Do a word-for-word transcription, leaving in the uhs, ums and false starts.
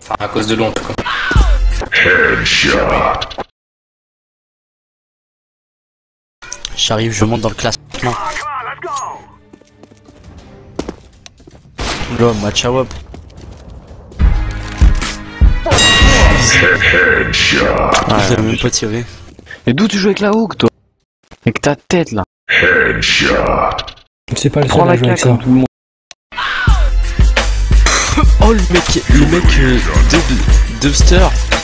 Enfin, à cause de l'eau en tout cas. Headshot. J'arrive, je monte dans le classement. Oula, match à wop. Headshot. Ah, je l'ai même pas tiré. Et d'où tu joues avec la hook, toi? Avec ta tête, là. Headshot. C'est pas le Prends seul à la jouer avec caca ça. comme tout le monde. Oh, le mec, le mec, euh, Dub- Dubster.